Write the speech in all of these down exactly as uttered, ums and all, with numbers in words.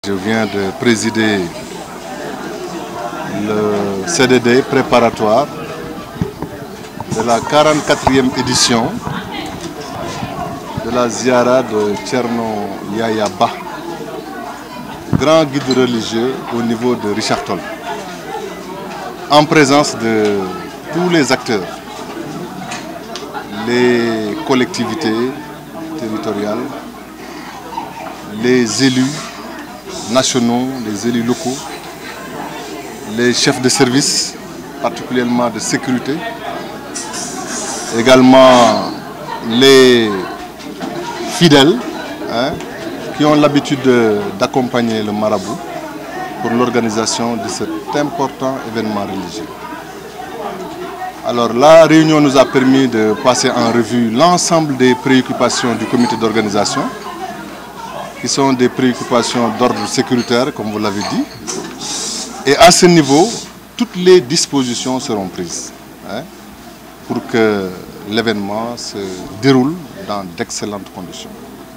Je viens de présider le C D D préparatoire de la quarante-quatrième édition de la Ziara de Thierno Yaya Ba, grand guide religieux au niveau de Richard Toll, en présence de tous les acteurs, les collectivités territoriales, les élus nationaux, les élus locaux, les chefs de service, particulièrement de sécurité, également les fidèles hein, qui ont l'habitude d'accompagner le marabout pour l'organisation de cet important événement religieux. Alors la réunion nous a permis de passer en revue l'ensemble des préoccupations du comité d'organisation, qui sont des préoccupations d'ordre sécuritaire, comme vous l'avez dit. Et à ce niveau, toutes les dispositions seront prises hein, pour que l'événement se déroule dans d'excellentes conditions.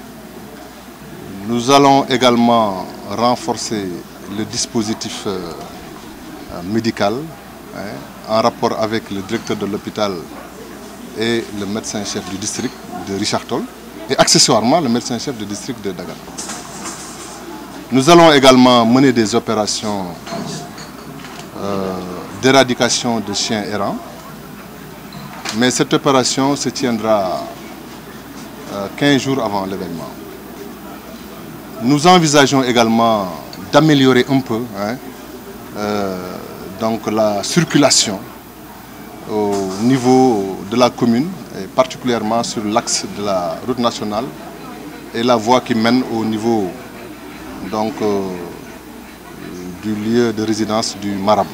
Nous allons également renforcer le dispositif euh, médical hein, en rapport avec le directeur de l'hôpital et le médecin-chef du district de Richard Toll, et accessoirement le médecin-chef du district de Dagana. Nous allons également mener des opérations euh, d'éradication de chiens errants, mais cette opération se tiendra euh, quinze jours avant l'événement. Nous envisageons également d'améliorer un peu hein, euh, donc la circulation au niveau de la commune, et particulièrement sur l'axe de la route nationale et la voie qui mène au niveau donc, euh, du lieu de résidence du marabout.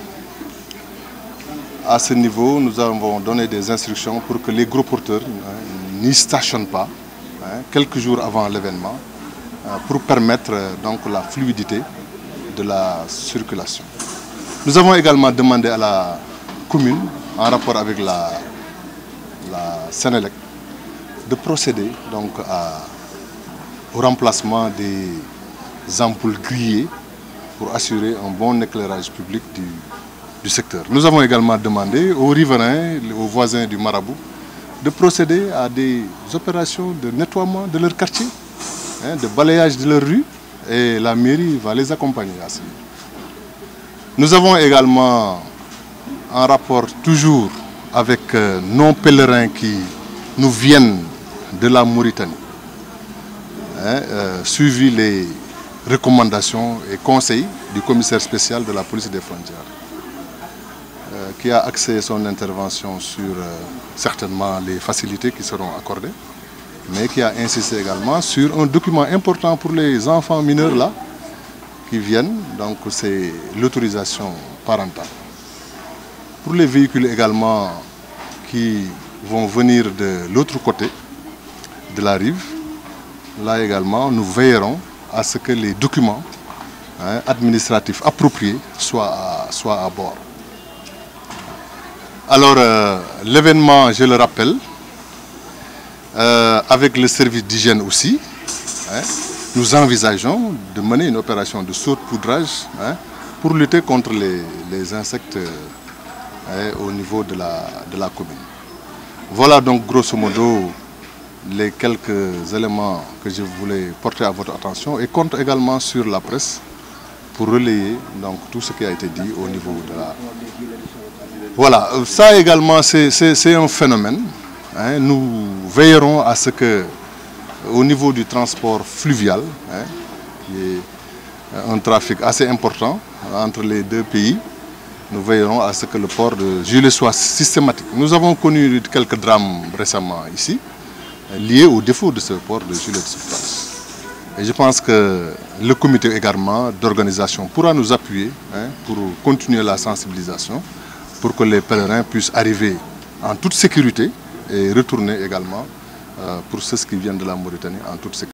À ce niveau, nous avons donné des instructions pour que les gros porteurs hein, n'y stationnent pas hein, quelques jours avant l'événement hein, pour permettre donc, la fluidité de la circulation. Nous avons également demandé à la commune, en rapport avec la, la Sénélec, de procéder donc, à, au remplacement des ampoules grillées pour assurer un bon éclairage public du, du secteur. Nous avons également demandé aux riverains, aux voisins du marabout, de procéder à des opérations de nettoiement de leur quartier, hein, de balayage de leur rue, et la mairie va les accompagner à ce niveau. Nous avons également, en rapport toujours avec euh, nos pèlerins qui nous viennent de la Mauritanie, hein, euh, suivi les recommandations et conseils du commissaire spécial de la police des frontières, euh, qui a axé son intervention sur euh, certainement les facilités qui seront accordées, mais qui a insisté également sur un document important pour les enfants mineurs là, qui viennent, donc c'est l'autorisation parentale. Pour les véhicules également qui vont venir de l'autre côté de la rive, là également nous veillerons à ce que les documents hein, administratifs appropriés soient à, soient à bord. Alors euh, l'événement, je le rappelle, euh, avec le service d'hygiène aussi, hein, nous envisageons de mener une opération de saupoudrage hein, pour lutter contre les, les insectes hein, au niveau de la, de la commune. Voilà donc grosso modo les quelques éléments que je voulais porter à votre attention et compte également sur la presse pour relayer donc, tout ce qui a été dit au niveau de la... Voilà, ça également c'est un phénomène. Hein, nous veillerons à ce que au niveau du transport fluvial, hein, qui est un trafic assez important entre les deux pays, nous veillerons à ce que le port de gilet soit systématique. Nous avons connu quelques drames récemment ici, liés au défaut de ce port de gilet de sauvetage. Et je pense que le comité également d'organisation pourra nous appuyer hein, pour continuer la sensibilisation, pour que les pèlerins puissent arriver en toute sécurité et retourner également Euh, pour ceux qui viennent de la Mauritanie en toute sécurité.